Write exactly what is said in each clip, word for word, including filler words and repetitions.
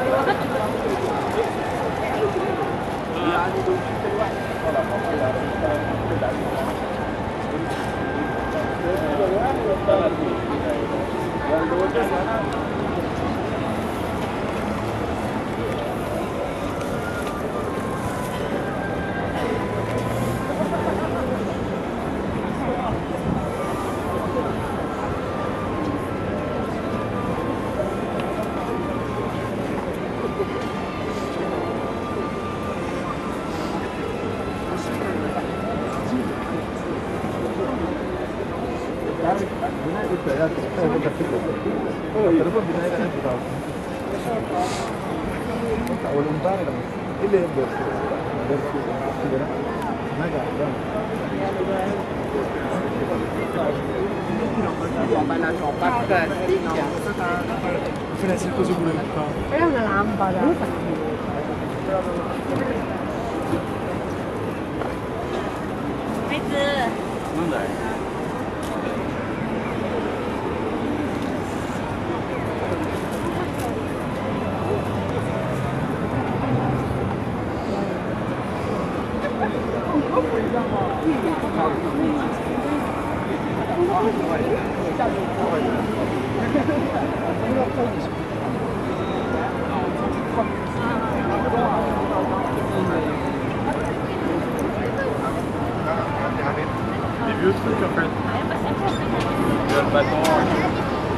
È una lampada. Non dai. Des vieux trucs en fait. Il y a le bâton.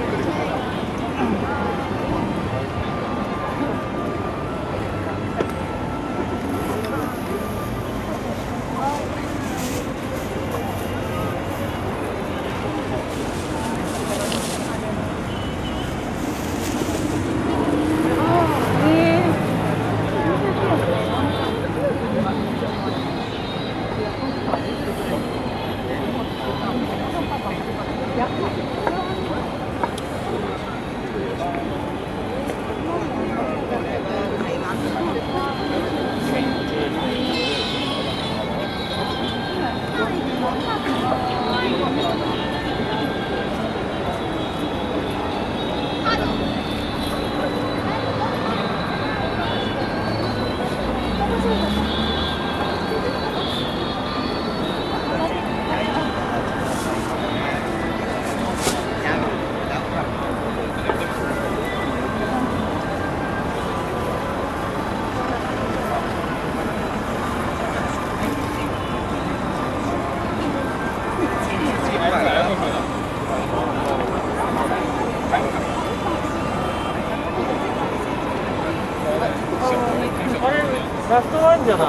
ラストワンじゃない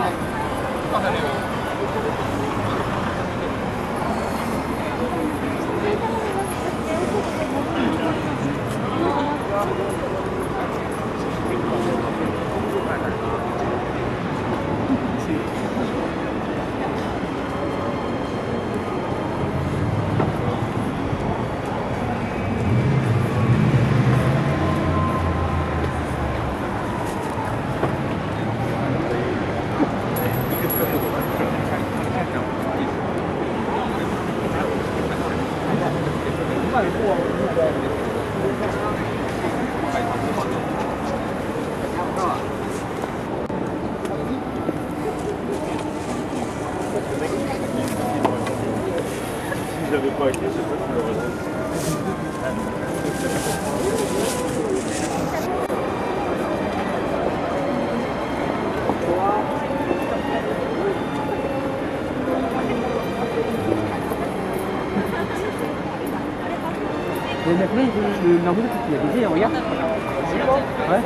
。J'avais pas été, je sais pas si le reste. 你那可能是那会儿别的这样呀？哎。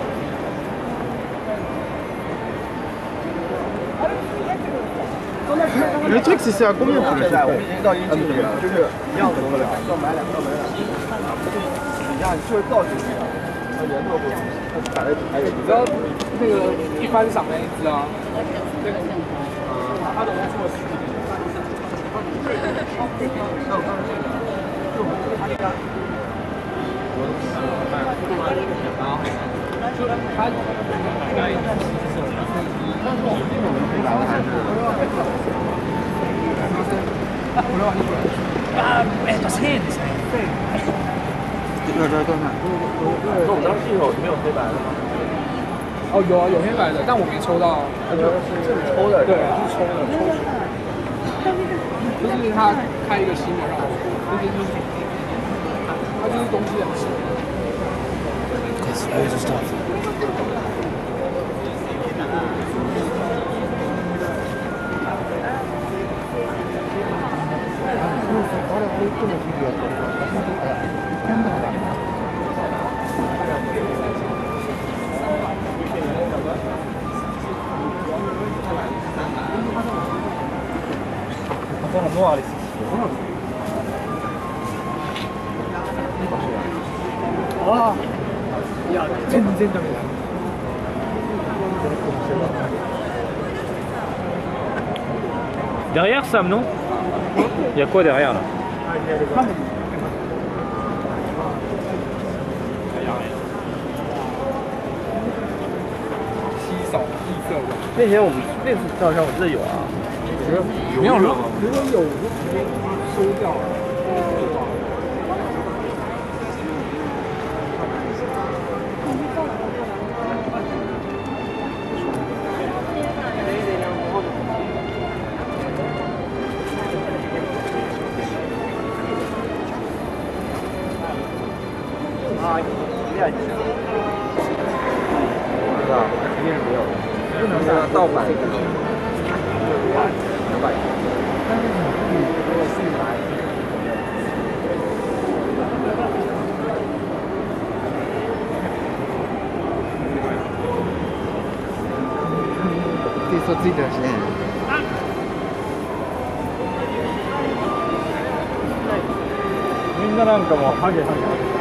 Le truc, c'est à combien pour le 现在我们已经到一进去了，就是一样的东西，要买两个买两个，一样就是倒进去的，它原作不同，它摆在还有。 你知道那个一般上面一只啊，那个呃，它的做是。那我刚才那个，就我们它那个，然后就它大概但是我们这种人不拿还是。 Ah, eh, das Handy. 这这都看。 那我们当时有没有黑白的吗？ 哦，有啊，有黑白的，但我没抽到。 那就是抽的， 对，是抽的，抽取。就是他开一个新的让我抽，这些就是他就是东西很少。 Because loads of stuff. このノアです。 ああ、いや全然ダメだ。 Derrière Sam, non? Il y a quoi derrière là?那天我们那次照相我记得有啊， 没有了，如果有就直接收掉了。 啊，厉害！不知道，肯定是没有的，不能让盗版的，盗版。但是你自己如果自己买， 自己说自己的时间。 みんななんかもうハゲハゲ。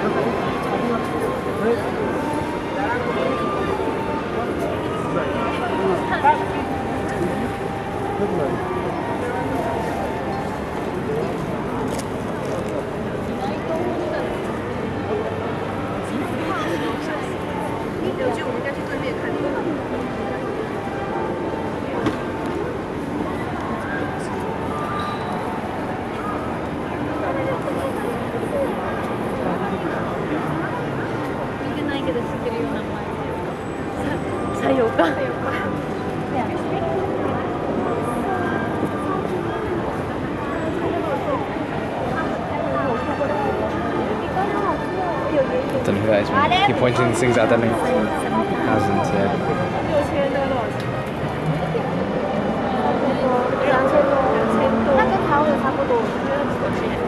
我觉得我们应该去对面看。見てないけど知ってるような前。さ、さようか。さようか。 Don't know who that is. Man. Keep pointing these things out, don't they? Thousands, yeah. 六千多多少钱？两千多，两千多。那跟台湾的差不多，我觉得九千。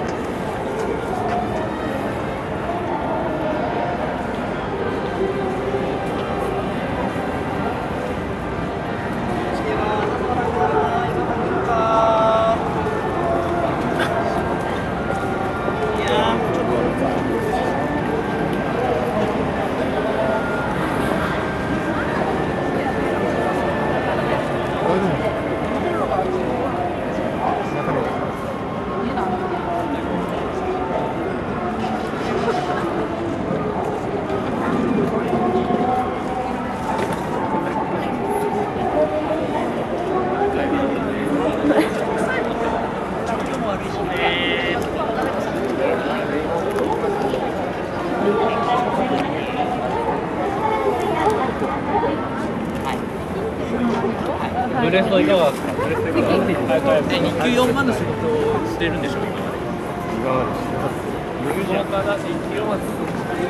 ブレストいかがですか？ブレストいかがですか？日給よんまんの仕事をしてるんでしょう、今まで。今までしてます。日給よんまんだし、日給よんまんです。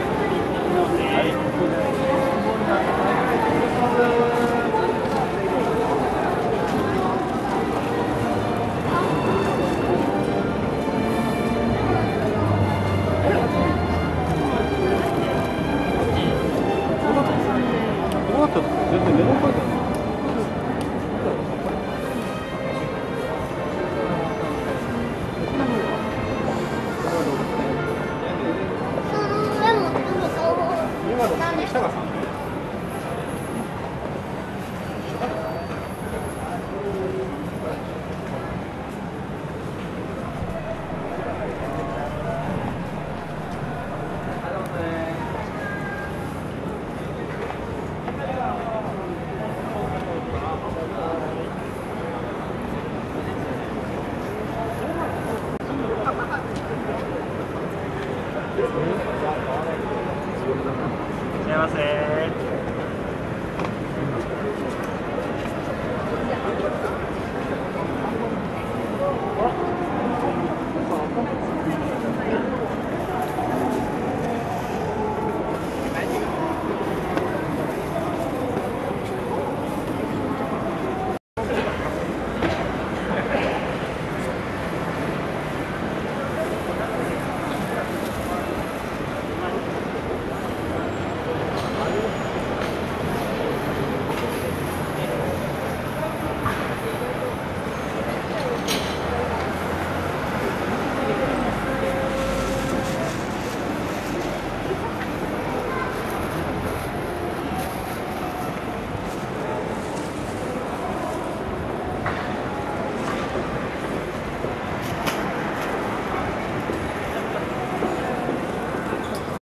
この後全然メモ書いてある。 いませ。